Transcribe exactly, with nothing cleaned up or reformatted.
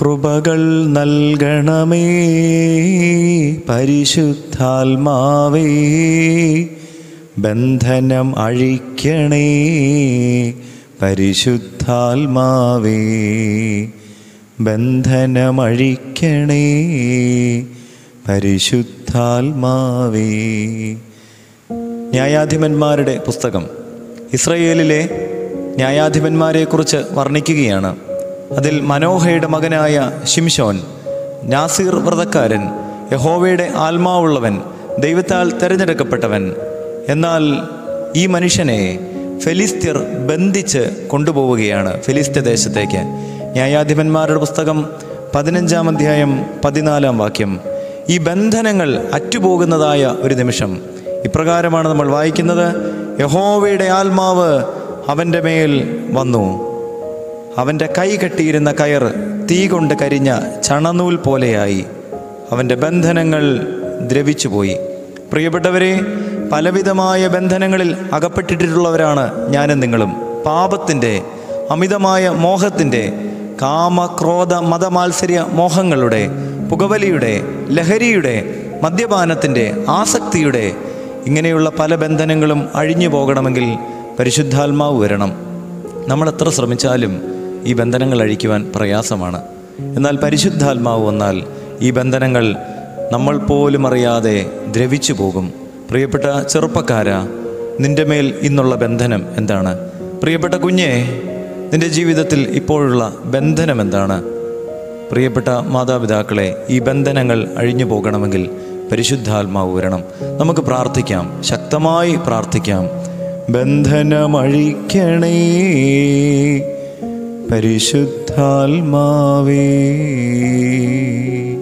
കൃപകൾ നൽകണമേ പരിശുദ്ധാത്മാവേ, ബന്ധനം അഴിക്കണേ പരിശുദ്ധാത്മാവേ, ബന്ധനമഴിക്കണേ പരിശുദ്ധാത്മാവേ. ന്യായാധിപന്മാരുടെ പുസ്തകം ഇസ്രയേലിലെ ന്യായാധിപന്മാരെക്കുറിച്ച് വർണ്ണിക്കുകയാണ്. അതിൽ മനോഹയുടെ മകനായ ശിംശോൻ, നാസീർ വ്രതക്കാരൻ, യഹോവയുടെ ആത്മാവുള്ളവൻ, ദൈവത്താൽ തിരഞ്ഞെടുക്കപ്പെട്ടവൻ. എന്നാൽ ഈ മനുഷ്യനെ ഫെലിസ്ത്യർ ബന്ധിച്ച് കൊണ്ടുപോവുകയാണ് ഫെലിസ്ത്യ ദേശത്തേക്ക്. ന്യായാധിപന്മാരുടെ പുസ്തകം പതിനഞ്ചാം അധ്യായം പതിനാലാം വാക്യം. ഈ ബന്ധനങ്ങൾ അറ്റുപോകുന്നതായ ഒരു നിമിഷം ഇപ്രകാരമാണ് നമ്മൾ വായിക്കുന്നത്: യഹോവയുടെ ആത്മാവ് അവൻ്റെ മേൽ വന്നു, അവൻ്റെ കൈ കെട്ടിയിരുന്ന കയർ തീ കൊണ്ട് കരിഞ്ഞ ചണനൂൽ പോലെയായി, അവൻ്റെ ബന്ധനങ്ങൾ ദ്രവിച്ചുപോയി. പ്രിയപ്പെട്ടവരെ, പലവിധമായ ബന്ധനങ്ങളിൽ അകപ്പെട്ടിട്ടുള്ളവരാണ് ഞാനും നിങ്ങളും. പാപത്തിൻ്റെ, അമിതമായ മോഹത്തിൻ്റെ, കാമക്രോധ മതമാത്സര്യ മോഹങ്ങളുടെ, പുകവലിയുടെ, ലഹരിയുടെ, മദ്യപാനത്തിൻ്റെ, ആസക്തിയുടെ, ഇങ്ങനെയുള്ള പല ബന്ധനങ്ങളും അഴിഞ്ഞു പോകണമെങ്കിൽ പരിശുദ്ധാത്മാവ് വരണം. നമ്മൾ എത്ര ശ്രമിച്ചാലും ഈ ബന്ധനങ്ങൾ അഴിക്കുവാൻ പ്രയാസമാണ്. എന്നാൽ പരിശുദ്ധാത്മാവ് വന്നാൽ ഈ ബന്ധനങ്ങൾ നമ്മൾ പോലും അറിയാതെ ദ്രവിച്ചു പോകും. പ്രിയപ്പെട്ട ചെറുപ്പക്കാരാ, നിൻ്റെ മേൽ ഇന്നുള്ള ബന്ധനം എന്താണ്? പ്രിയപ്പെട്ട കുഞ്ഞേ, നിൻ്റെ ജീവിതത്തിൽ ഇപ്പോഴുള്ള ബന്ധനം എന്താണ്? പ്രിയപ്പെട്ട മാതാപിതാക്കളെ, ഈ ബന്ധനങ്ങൾ അഴിഞ്ഞു പോകണമെങ്കിൽ പരിശുദ്ധാത്മാവ് വരണം. നമുക്ക് പ്രാർത്ഥിക്കാം, ശക്തമായി പ്രാർത്ഥിക്കാം. ബന്ധനമഴിക്കണേ പരിശുദ്ധാത്മാവേ.